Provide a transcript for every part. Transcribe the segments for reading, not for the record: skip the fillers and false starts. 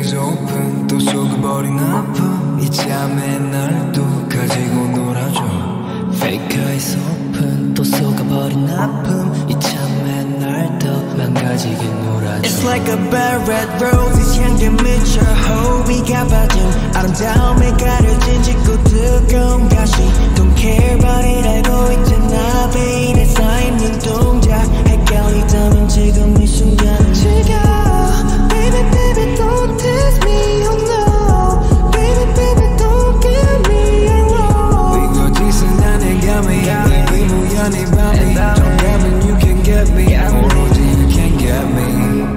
eyes open 또 속아버린 아픔 이 잠에 날 또 가지고 놀아줘 Fake eyes open 또 속아버린 아픔 이 잠에 날 또 망가지게 놀아줘 It's like a bad red rose 향기 미쳐 호위가 받은 아름다움에 가려진 짙고 뜨거운 가시 Don't care about it 알고 있잖아 babe 내 쌓인 눈동자 헷갈리다면 지금 이 순간은 즐겨 Baby baby don't test me oh no Baby baby don't get me wrong 이거 짓은 나의 감이 이 무연히 밤이 정답은 you can get me 오로지 you can get me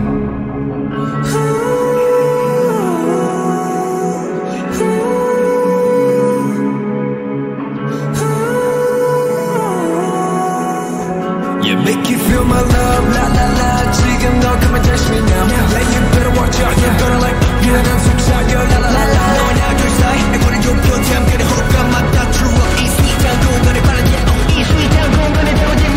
Make you feel my love, la la la 지금 너 come and touch me now Yeah, you better watch out, you're gonna like 유난한 속삭여, la la la la 너와 나 둘 사이 애권의 좁은 잠깐의 호흡과 맞다 True up, 이 스윗한 공간에 바라지 이 스윗한 공간에 떨어진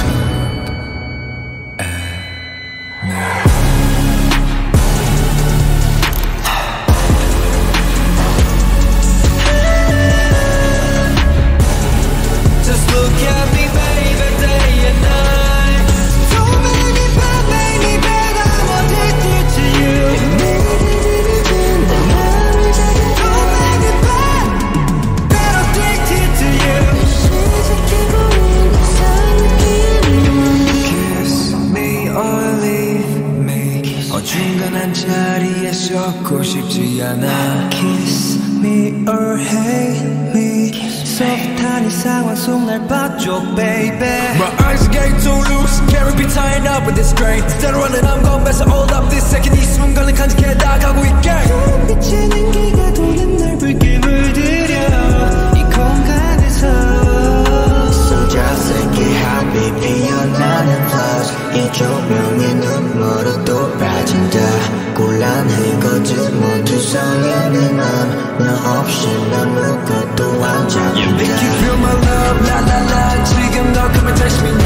Just look at me baby, day and night 중간한 자리에 썩고 싶지 않아 Kiss me or hate me 소프트한 이 상황 속 날 봐줘 baby My eyes are getting too loose Can't be tied up with this strain Instead of running I'm gonna mess hold up this second 이 순간을 간직해 나가고 있게 빛의 냉기가 도는 날 붉게 물들여 이 공간에서 So just like it 하비 피어나는 flowers 이 조명의 눈물로 또 빠진다 곤란해 거짓 모두 성향의 너 없이 아무것도 안 잡힌다 You make you feel my love la la la 지금 너 come and touch me